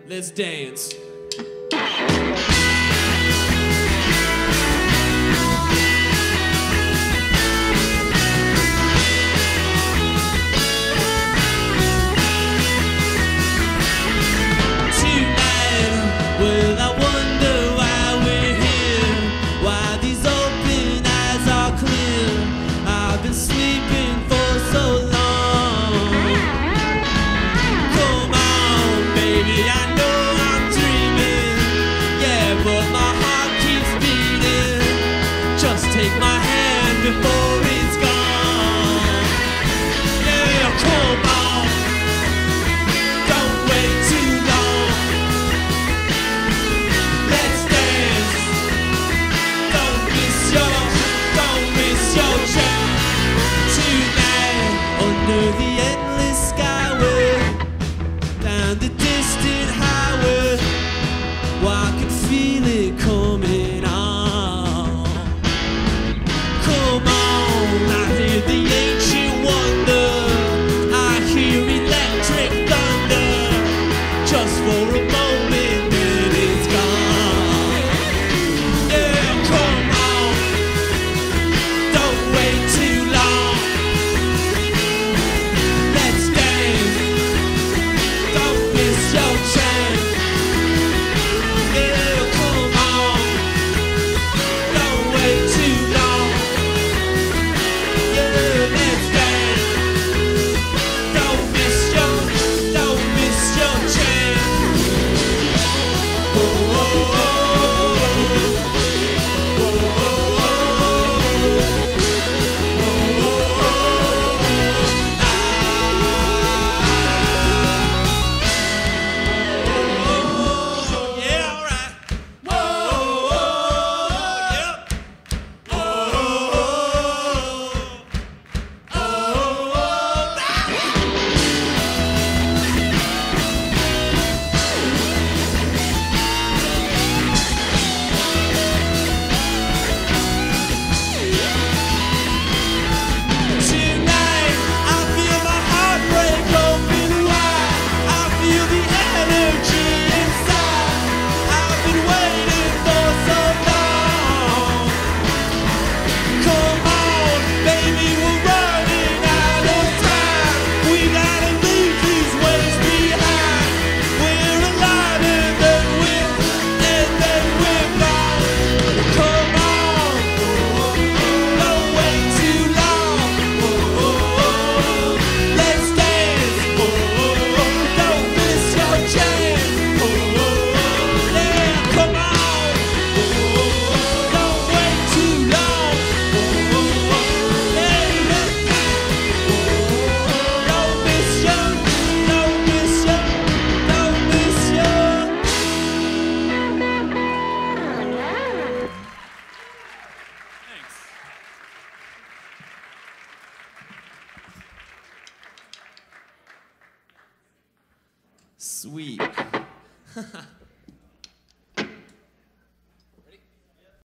Let's dance. Take my hand before it's gone. Yeah, come on. Don't wait too long. Let's dance. Don't miss your chance. Tonight, under the endless skyway, down the distant highway, well, I can feel it coming on. Sweet.